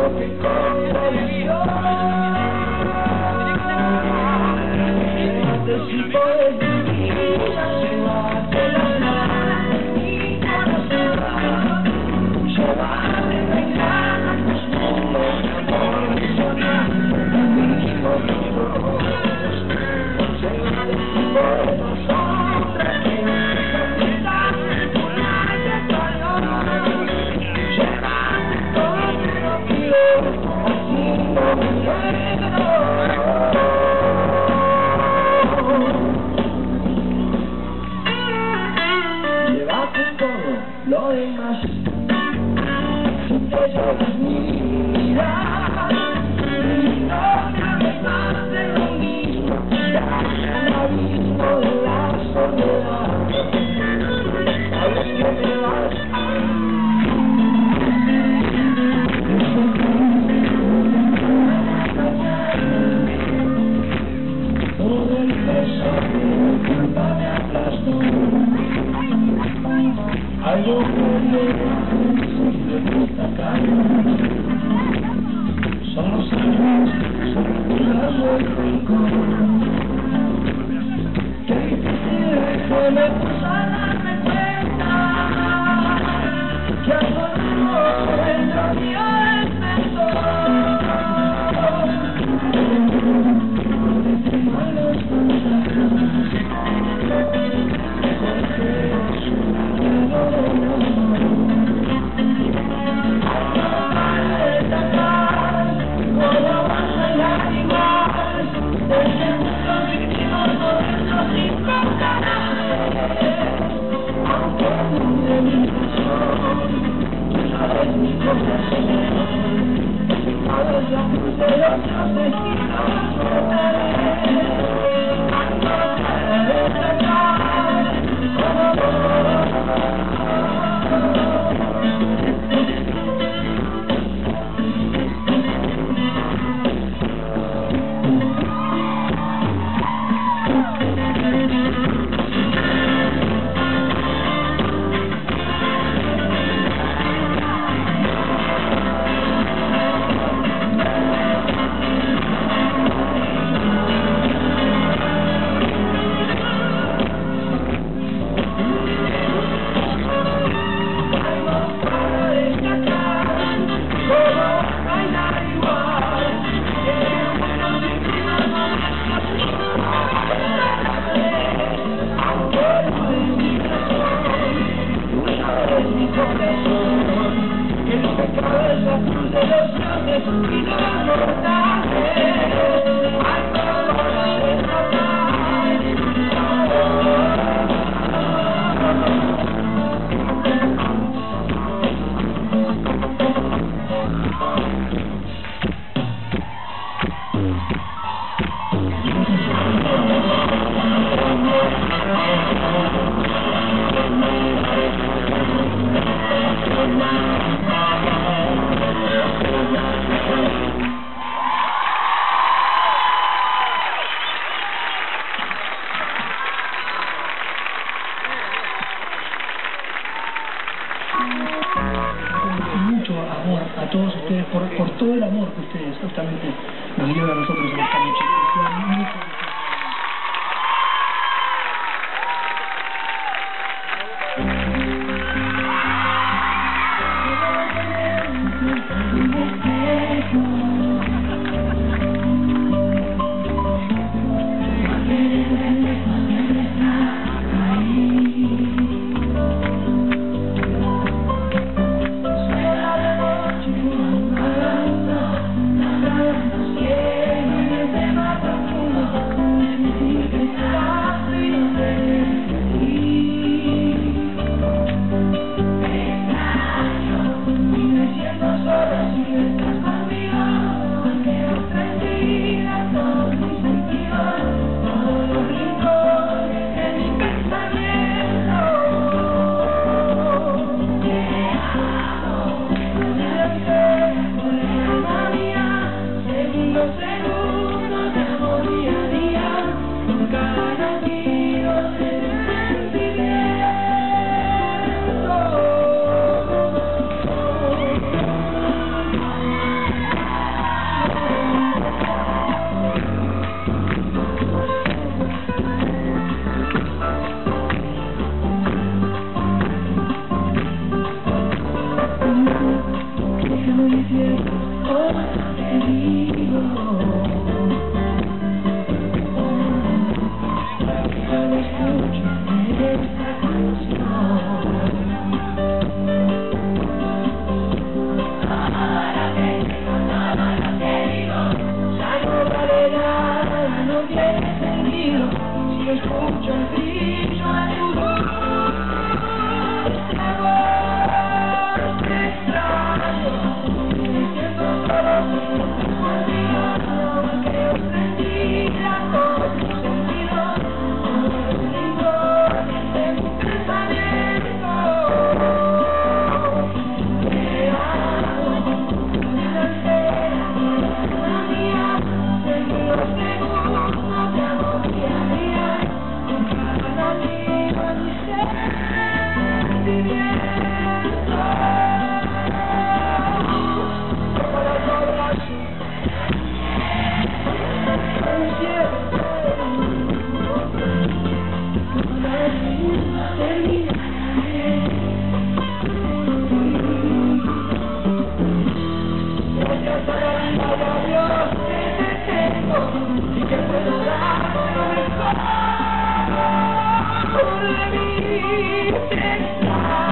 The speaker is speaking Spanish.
Lo demás, si te llevas mi vida, y no me hables más de lo mismo, ya el abismo de la soledad, sabes que me vas todo el peso de la culpa me aplastó. Algo que me destacar son los años circulando el rincón. Qué difícil es que me puso a darme cuenta que algo nuevo dentro mío empezó. Tengo a los fantasmas porque mucho amor a todos ustedes por todo el amor que ustedes justamente nos dieron a nosotros en esta noche. diciendo, hoy te digo. Cuando escucho esta canción, ahora te digo, ya no vale nada, no tiene sentido, si escucho el brillo de tu voz, esa voz te extraño, me siento solo, olvidado, que yo sentí la cosa sin sentido, todo es lindo, de mi pensamiento, te amo, vida entera, una mía, en los segundos, te amo día a día, con cada latido de mi sentimiento, como las olas, como siempre, como la vida termina. Gracias a la vida y a Dios que te tengo y que puedo dar lo mejor de mí, te extraño.